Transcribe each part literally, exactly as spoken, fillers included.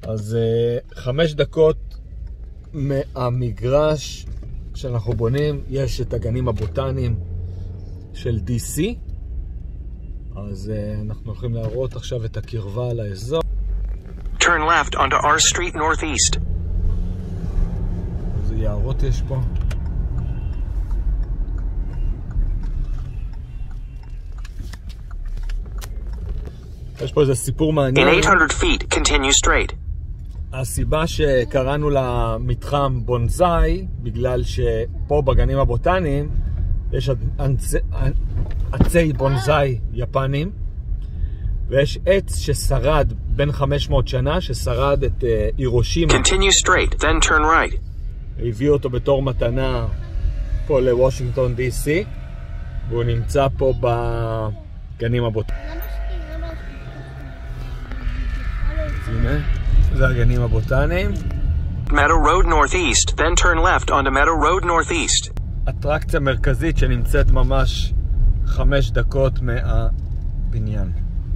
אז חמש דקות מהמגרש שאנחנו בונים יש את הגנים הבוטניים של די סי. אז אנחנו הולכים להראות עכשיו את הקרבה לאזור. Turn left onto R Street Northeast. איזה יערות יש פה. יש פה איזה סיפור מעניין. In eight hundred feet, continue straight. הסיבה שקראנו למתחם בונזאי, בגלל שפה בגנים הבוטניים יש עצי בונזאי יפנים, ויש עץ ששרד בין חמש מאות שנה, ששרד את הירושימה. Continue straight, then turn right. הביאו אותו בתור מתנה פה לוושינגטון די סי, והוא נמצא פה בגנים הבוטניים. הנה, זה הגנים הבוטניים. Meadow Road Northeast, then turn left onto Meadow Road Northeast. אטרקציה מרכזית שנמצאת ממש חמש דקות מהבניין.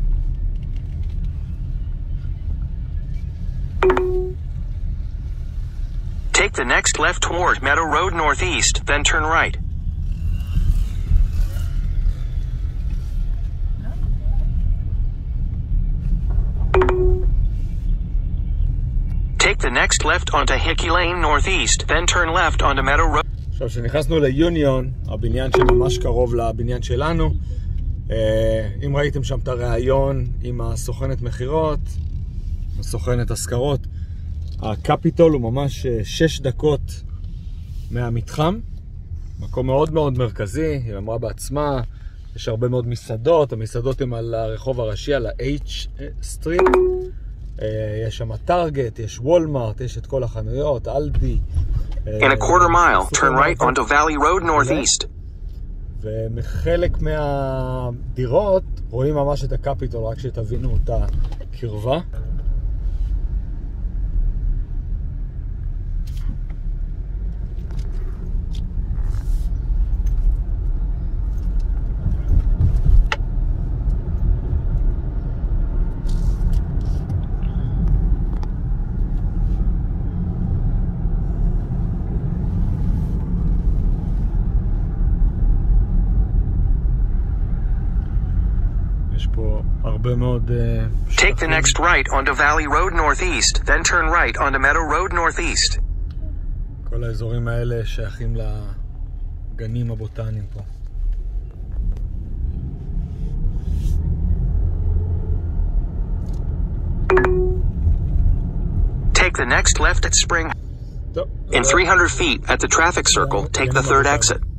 Take the next left toward Meadow Road Northeast, then turn right. Take the next left onto Hickey Lane Northeast, then turn left onto Meadow Road. עכשיו, כשנכנסנו ליוניון, הבניין שממש קרוב לבניין שלנו, אם ראיתם שם את הרעיון עם הסוכנת מחירות, הסוכנת השכרות, הקפיטול הוא ממש שש דקות מהמתחם, מקום מאוד מאוד מרכזי, היא אמרה בעצמה, יש הרבה מאוד מסעדות, המסעדות הן על הרחוב הראשי, על ה-H סטריט, יש שם טארגט, יש וולמארט, יש את כל החנויות, אלדי. In a quarter mile, turn right onto Valley Road Northeast. ומחלק מהדירות רואים ממש את הקפיטול, רק שתבינו את הקרבה. Take the next right onto Valley Road Northeast, then turn right onto Meadow Road Northeast. כל האזורים האלה שייכים לגנים הבוטניים פה. Take the next left at Spring. In three hundred feet at the traffic circle, take the third exit.